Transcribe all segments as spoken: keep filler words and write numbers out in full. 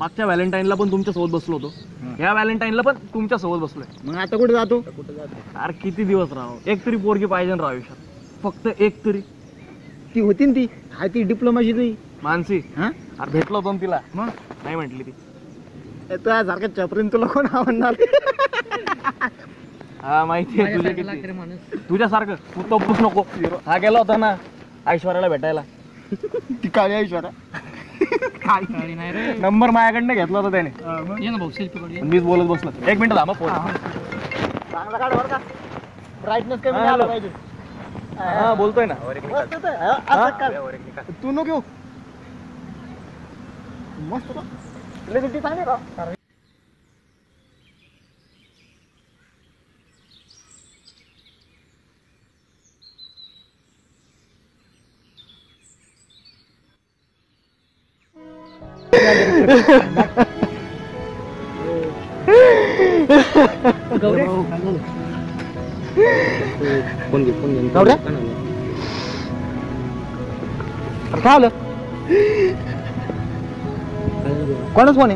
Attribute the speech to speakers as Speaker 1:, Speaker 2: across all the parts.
Speaker 1: मागच्या व्हॅलेंटाईनला पण तुमच्या सोबत बसलो होतो, ह्या व्हॅलेंटाईनला पण तुमच्या सोबत बसलोय.
Speaker 2: मग आता कुठे जातो?
Speaker 1: अरे किती दिवस राहो, एक तरी पोरगी पाहिजे ना आयुष्यात, फक्त एक तरी.
Speaker 2: ती होती ना ती, हा ती डिप्लोमाची तुझी
Speaker 1: मानसी.
Speaker 2: हा
Speaker 1: अरे भेटलो होतो तिला, मग नाही म्हटली ती.
Speaker 2: तुझ्या सारख्या चपरीन तुला कोण आवडणार?
Speaker 1: हा माहिती आहे तुझ्या किती तुझ्यासारखं तू तपूच नको. हा गेला होता ना ऐश्वर्याला भेटायला,
Speaker 2: ती काळी ऐश्वर्या.
Speaker 1: नंबर माझ्याकडनं घेतला होता त्याने, मीच बोलत बसलो. एक मिनिट थांबा फोन.
Speaker 2: चांगला काढ बरं का, ब्राईटनेस कमी झाला पाहिजे.
Speaker 1: हा बोलतोय ना.
Speaker 2: तू नको घेऊ, मस्त का क्वालिटी चांगली का?
Speaker 1: गौऱ्या फोन घे फोन घे.
Speaker 2: गौऱ्या काय आलं? कोणाच फोन आहे?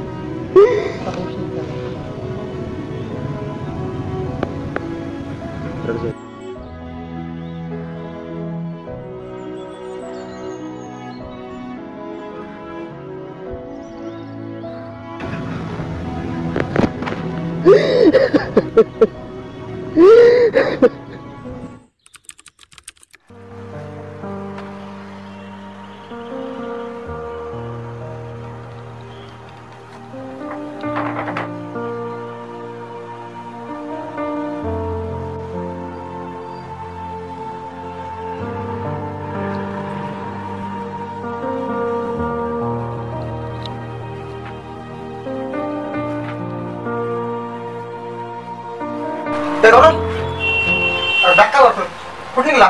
Speaker 3: धक्का लागतोय, कुठे निघला?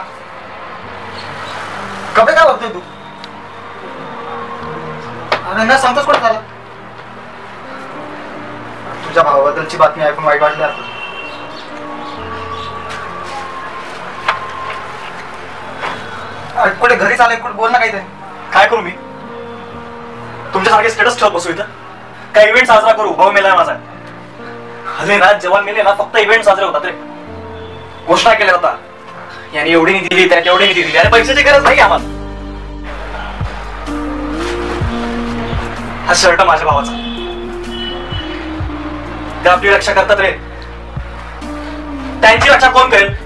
Speaker 3: कपडे काय बघतोय तू? आणि ना सांगतोस कुठे झाला? तुझ्या भावाबद्दलची बातमी ऐकून वाईट वाटली आता. कुठे घरी चालय, कुठे बोल ना काहीतरी.
Speaker 4: काय करू मी? तुमच्यासारखे स्टेटस ठेवत बसू इथं? काय इव्हेंट साजरा करू? भाऊ मेलाय माझा. अरे ना जवान मेले ना फक्त इव्हेंट साजरे होतात रे. घोषणा केल्या होता, याने एवढी निधी दिली, त्याने एवढी निधी दिली, आणि पैशाची गरज नाही आम्हाला. हा शर्ट माझ्या भावाचा, ते आपली रक्षा करतात रे. त्यांची रक्षा कोण करेल?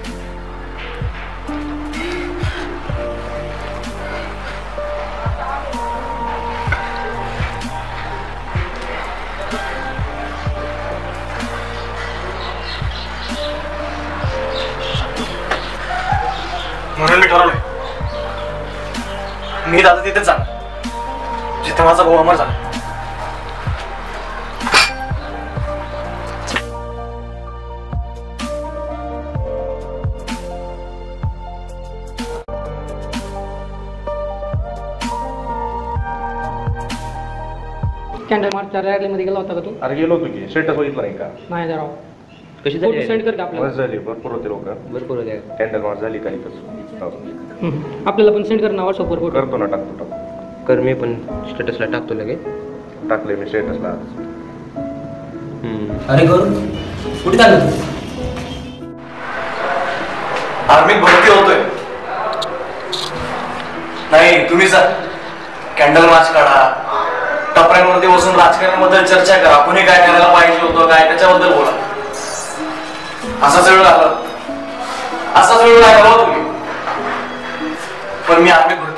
Speaker 4: म्हणून मी ठरवलंय, मी दादा तिथेच जाणार जिथे माझा भाऊ अमर झाला.
Speaker 5: कॅन्डल मार्चच्या रॅलीमध्ये गेला होता का तू?
Speaker 6: अरे गेलो होतो की, स्टेटस बघितलं नाही का?
Speaker 5: नाही जरा
Speaker 6: कशी
Speaker 5: झाली? सेंड कर का आपल्याला?
Speaker 6: मस्त झाली, भरपूर होते लोक, भरपूर होते. कॅन्डल मार्च झाली काही तसं.
Speaker 5: आपल्याला पण सेंड कर ना व्हॉट्सअपवर फोटो.
Speaker 6: करतो ना, टाकतो टाकतो.
Speaker 7: कर, मी पण स्टेटसला टाकतो लगेच.
Speaker 6: टाकले मी स्टेटसला.
Speaker 7: अरे गौर कुठे चाललं?
Speaker 4: आर्मीत भरती होतोय. नाही तुम्ही जा, कॅन्डल मार्च काढा, टपऱ्यांवरती बसून राजकारणाबद्दल चर्चा करा, कुणी काय करायला पाहिजे होतं काय त्याच्याबद्दल बोला. असाच वेळ आला, असाच वेळ लागला तुम्ही. पण मी आर्मीत